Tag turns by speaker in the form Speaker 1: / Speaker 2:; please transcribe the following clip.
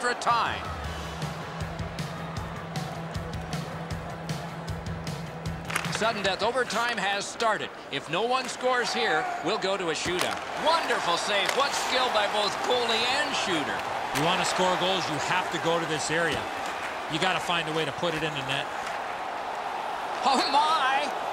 Speaker 1: a tie. Sudden death overtime has started. If no one scores here, we'll go to a shootout. Wonderful save. What skill by both goalie and shooter.
Speaker 2: You want to score goals, you have to go to this area. You got to find a way to put it in the net.
Speaker 1: Oh, my!